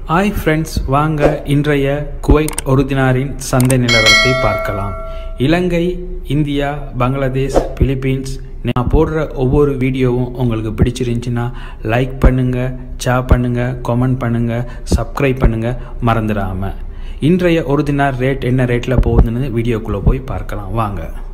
Hi friends, வாங்க இன்றைய quite ஒரு தினாரின் சந்தை நிலவரத்தை பார்க்கலாம். இலங்கை, இந்தியா, பங்களாதேஷ், பிலிப்பீன்ஸ் நான் போடுற ஒவ்வொரு வீடியோவும் உங்களுக்கு பிடிச்சிருந்துச்சுன்னா லைக் பண்ணுங்கள், ஷேர் பண்ணுங்கள், கமெண்ட் பண்ணுங்கள், சப்ஸ்கிரைப் பண்ணுங்கள் மறந்துடாமல். இன்றைய ஒரு தினார் ரேட் என்ன ரேட்டில் போகுதுன்னு வீடியோக்குள்ளே போய் பார்க்கலாம் வாங்க.